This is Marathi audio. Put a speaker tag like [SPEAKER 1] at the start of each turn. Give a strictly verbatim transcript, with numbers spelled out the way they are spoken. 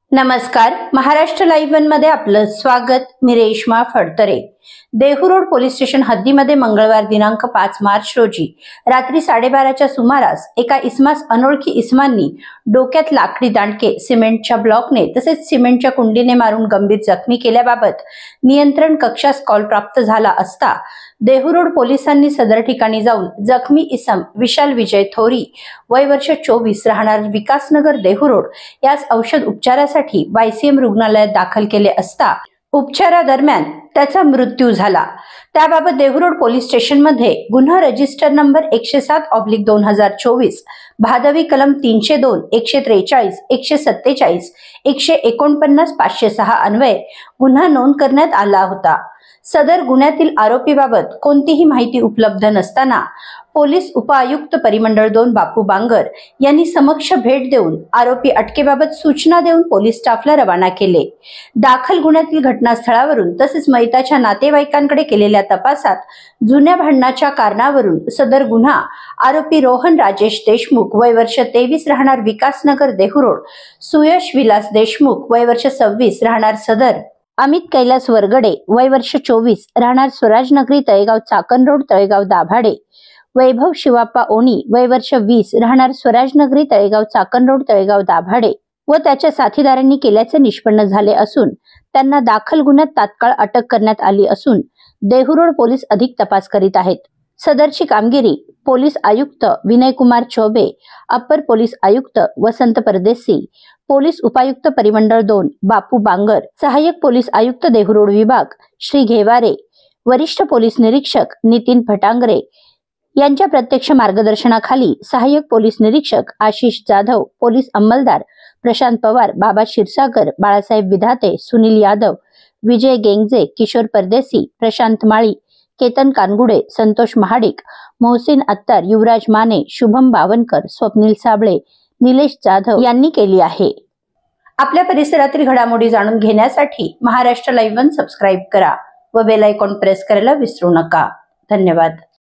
[SPEAKER 1] नमस्कार, महाराष्ट्र लाईव्ह वन मध्ये आपलं स्वागत. मी रेश्मा फडतरे. देहू पोलीस स्टेशन हद्दीमध्ये मंगळवार दिनांक पाच मार्च रोजी रात्री साडेबाराच्या सुमारास एका इसमास अनोळखी इसमांनी डोक्यात लाकडी दांडके, सिमेंटच्या ब्लॉकने तसेच सिमेंटच्या कुंडीने मारून गंभीर जखमी केल्याबाबत नियंत्रण कक्षास कॉल प्राप्त झाला असता देहू रोड पोलिसांनी सदर ठिकाणी जाऊन जखमी इसम विशाल विजय थोरी वय वर्ष चोवीस राहणार विकासनगर देहू रोड यास औषध उपचारासाठी वायसीएम रुग्णालयात दाखल केले असता उपचारादरम्यान त्याचा मृत्यू झाला. त्याबाबत देहू रोड पोलीस स्टेशन मध्ये गुन्हा रजिस्टर नंबर एकशे सात ऑब्लिक दोन हजार चोवीस भादवी कलम तीनशे दोन एकशे त्रेचाळीस एकशे सत्तेचाळीस एकशे एकोणपन्नास पाचशे सहा अन्वये गुन्हा नोंद करण्यात आला होता. सदर गुन्ह्यातील आरोपीबाबत कोणतीही माहिती उपलब्ध नसताना पोलीस उपआयुक्त परिमंडळ दोन बापू बांगर यांनी समक्ष भेट देऊन आरोपी अटकेबाबत सूचना देऊन पोलीस स्टाफला रवाना केले. दाखल गुन्ह्यातील घटनास्थळावरून तसेच मयताच्या नातेवाईकांकडे केलेल्या तपासात जुन्या भांडणाच्या कारणावरून सदर गुन्हा आरोपी रोहन राजेश देशमुख वय वर्ष तेवीस राहणार विकासनगर देहू रोड, सुयश विलास देशमुख वय वर्ष सव्वीस राहणार सदर, अमित कैलास वरगडे वय वर्ष चोवीस राहणार स्वराजनगरी तळेगाव चाकण रोड तळेगाव दाभाडे, वैभव शिवाप्पा ओणी वय वर्ष वीस राहणार स्वराजनगरी तळेगाव चाकण रोड तळेगाव दाभाडे व त्याच्या साथीदारांनी केल्याचे निष्पन्न झाले असून त्यांना दाखल गुन्ह्यात तात्काळ अटक करण्यात आली असून देहू रोड पोलीस अधिक तपास करीत आहेत. सदरची कामगिरी पोलीस आयुक्त विनय कुमार चौबे, अप्पर पोलीस आयुक्त वसंत परदेसी, पोलीस उपायुक्त परिमंडळ दोन बापू बांगर, सहाय्यक पोलीस आयुक्त देहू रोड विभाग श्री घेवारे, वरिष्ठ पोलीस निरीक्षक नितीन फटांगरे यांच्या प्रत्यक्ष मार्गदर्शनाखाली सहाय्यक पोलीस निरीक्षक आशिष जाधव, पोलीस अंमलदार प्रशांत पवार, बाबा क्षीरसागर, बाळासाहेब विधाते, सुनील यादव, विजय गेंगजे, किशोर परदेसी, प्रशांत माळी, केतन कानगुडे, संतोष महाडिक, मोहसिन अत्तार, युवराज माने, शुभम बावनकर, स्वप्नील साबळे, निलेश जाधव यांनी केली आहे. आपल्या परिसरातील घडामोडी जाणून घेण्यासाठी महाराष्ट्र लाईव्ह वन सबस्क्राईब करा व बेल आयकॉन प्रेस करायला विसरू नका. धन्यवाद.